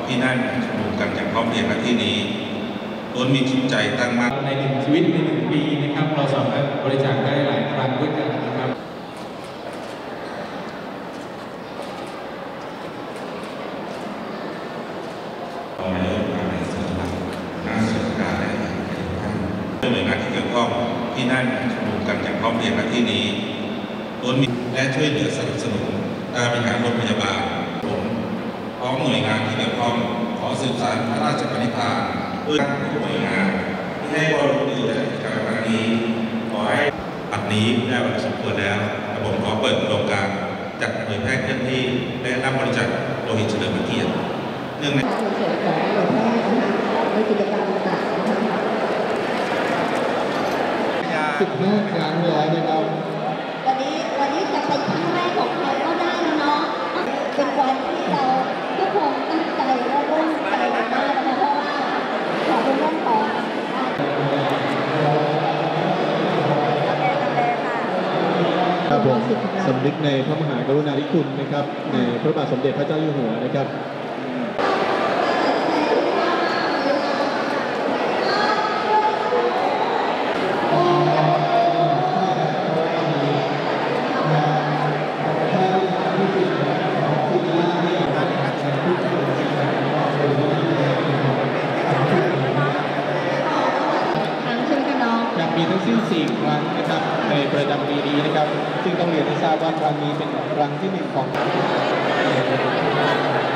ที่นั่นชุมนุมกันอย่างพร้อมเพรียงณที่นี้ล้วนมีจิตใจตั้งมั่นในหนึ่งชีวิตใน1 ปีนะครับเราสามารถบริจาคได้หลายครั้งด้วยกันนะครับในเรื่องการในส่วนหลักงานส่วนการและหน่วยงานที่เกี่ยวข้องที่นั่นชุมนุมกันอย่างพร้อมเพรียงณที่นี้ล้วนมีและช่วยเหลือสนับสนุนการบริหารโรงพยาบาลผมพร้อมหน่วยงานที่เกี่ยวข้องขอสืบสานพระราชปณิธานด้วยทุกหน่วยงานที่ให้ความร่วมมือและกิจกรรมครั้งนี้ขอให้ปัจจุบันนี้ได้บรรลุสมควรแล้วผมขอเปิดโครงการจัดเผยแพร่เคลื่อนที่และรับบริจาคโลหิตเฉลิมพระเกียรติเนื่องในส่วนของโรงแพทย์นะคะในกิจกรรมต่างๆนะคะ 15 ครั้งแล้วนะครับวันนี้จะเป็นครั้งแรกของใครก็ได้เนาะเป็นวันที่เราทุกคนตั้งใจและร่วมใจกันมากนะคะเพราะว่าขอเป็นเรื่องของครับผมสำนึกในพระมหากรุณาธิคุณนะครับในพระบาทสมเด็จพระเจ้าอยู่หัวนะครับมีทั้งสิ้น4 ครั้งนะครับในประจำปีนี้นะครับซึ่งต้องเรียนให้ทราบว่าครั้งนี้เป็นครั้งที่1ของ